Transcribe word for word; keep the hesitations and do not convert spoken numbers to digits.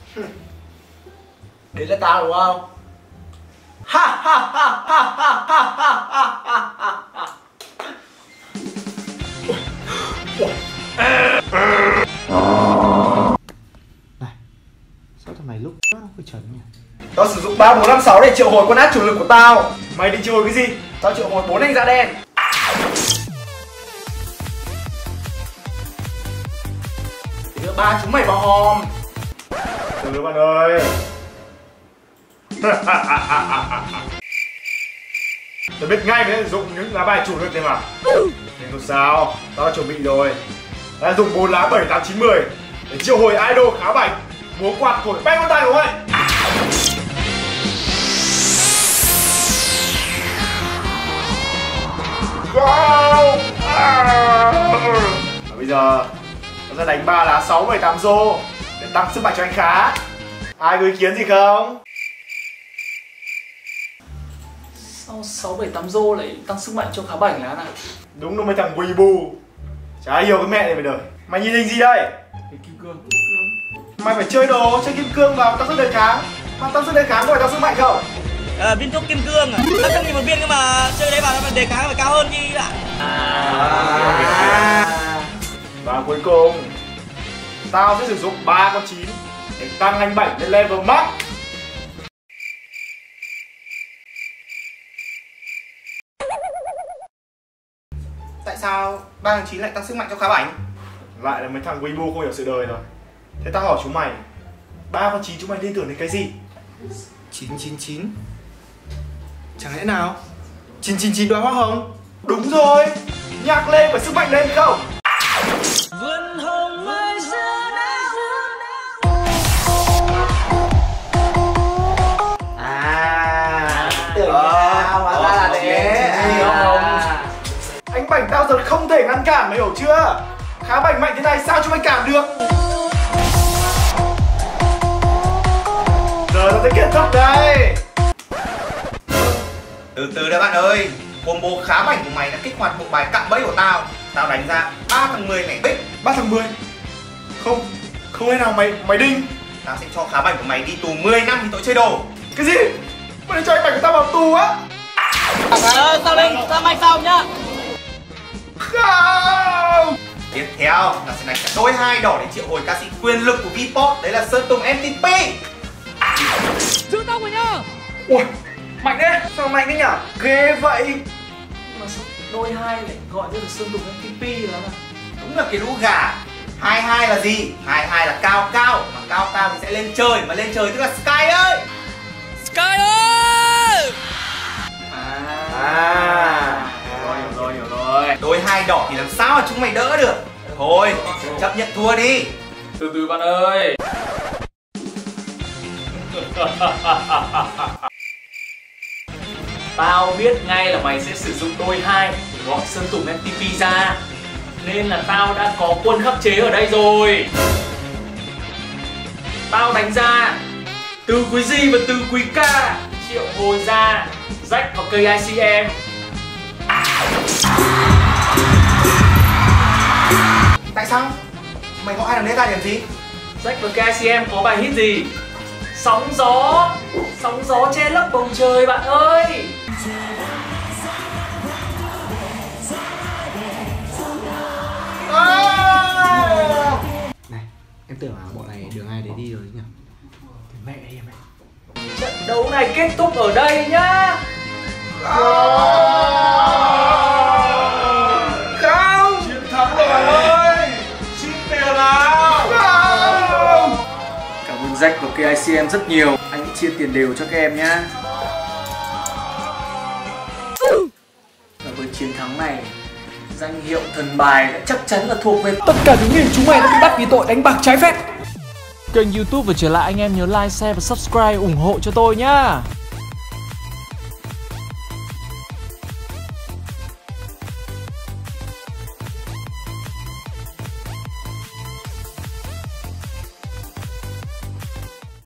Đấy là tao đúng không? Ha ha ha ha ha ha ha ha ha ha. Này, sao thằng này lúc nó phải chuẩn nhỉ? Tao sử dụng ba bốn năm sáu để triệu hồi con ác chủ lực của tao. Mày định triệu hồi cái gì? Tao triệu hồi bốn anh da đen. Đưa ba chúng mày vào hòm. Từ bạn ơi. Tao biết ngay mới dụng những lá bài chủ lực này mà. Nhưng không sao, tao đã chuẩn bị rồi. Đã dùng bốn lá bảy tám chín mười để triệu hồi idol khá bảnh. Múa quạt thổi bay con tay của mày. Wow. À. Và bây giờ tao sẽ đánh ba lá sáu bảy tám rô để tăng sức mạnh cho anh Khá. Ai có ý kiến gì không? Sao sáu bảy tám rô lại tăng sức mạnh cho Khá Bảnh lá này? Đúng rồi mấy thằng Weibo. Chả hiểu cái mẹ này mày đời. Mày nhìn hình gì đây? Cái kim cương. Mày phải chơi đồ, chơi kim cương vào tăng sức đề kháng. Mà tăng sức đề kháng có phải tăng sức mạnh không? À, viên thuốc kim cương à? năm trăm nghìn một viên nhưng mà chơi đấy vào nó phải đề kháng phải cao hơn chứ ạ. À. Và cuối cùng tao sẽ sử dụng ba con chín để tăng anh Bảnh lên level max. Tại sao ba thằng chín lại tăng sức mạnh cho Khá Bảnh? Lại là mấy thằng Weibo không hiểu sự đời rồi. Thế tao hỏi chúng mày, ba con chín chúng mày liên tưởng đến cái gì? chín chín chín. Chẳng lẽ nào chín chín chín đóa hoa hồng? Đúng rồi, nhạc lên phải sức mạnh lên không? Vườn hồng ơi xưa À, tưởng sao hóa ra là thế. Anh Bảnh tao giờ không thể ngăn cản, mày hiểu chưa? Khá Bảnh mạnh thế này sao chúng mày cản được? Giờ tao sẽ kết thúc đây. Từ từ đấy bạn ơi. Combo Khá Bảnh của mày đã kích hoạt bộ bài cạm bẫy của tao. Tao đánh ra ba thằng mười mẻ bích. Ba thằng mười. Không, không thể nào mày mày đinh. Tao sẽ cho Khá Bảnh của mày đi tù mười năm vì tội chơi đồ. Cái gì? Mày định cho anh Bảnh của tao vào tù á? Ờ, sao lên, sao mày xong nhá. Không. Tiếp theo, ta sẽ đánh cả đôi hai đỏ để triệu hồi ca sĩ quyền lực của V-pop. Đấy là Sơn Tùng em tê pê. Giữ tông rồi nhá. Ui, mạnh đấy, sao mạnh đấy nhở? Ghê vậy. Nhưng mà sao đôi hai lại gọi như là Sơn Tùng em tê pê là nào? Đúng là cái lũ gà. Hai hai là gì? Hai hai là cao cao. Mà cao cao thì sẽ lên trời. Mà lên trời tức là Sky ơi. Sky ơi. À, rồi, hiểu rồi, hiểu rồi. Đôi hai đỏ thì làm sao mà chúng mày đỡ được? Thôi, chấp nhận thua đi. Từ từ bạn ơi. Tao biết ngay là mày sẽ sử dụng đôi hai để gọi Sơn Tùng em tê pê ra. Nên là tao đã có quân khắc chế ở đây rồi. Tao đánh ra từ quý G và từ quý K triệu hồi ra Jack và cây i xê em. Tại sao? Mày gọi hai thằng đấy ra làm gì? Jack và cây i xê em có bài hit gì? Sóng gió. Sóng gió che lấp bầu trời bạn ơi. Này, em tưởng là bọn này đường ai để đi rồi nhỉ? Mẹ em ấy. Trận đấu này kết thúc ở đây nhá. Không. Chiến thắng rồi bạn ơi. Xin tiền nào. Không. Cảm ơn Jack và cây i xê em rất nhiều. Anh chia tiền đều cho các em nhá. Và với chiến thắng này, danh hiệu thần bài đã chắc chắn là thuộc về tất cả những người chúng mày đã bị bắt vì tội đánh bạc trái phép. Kênh YouTube và trở lại anh em nhớ like, share và subscribe ủng hộ cho tôi nhá.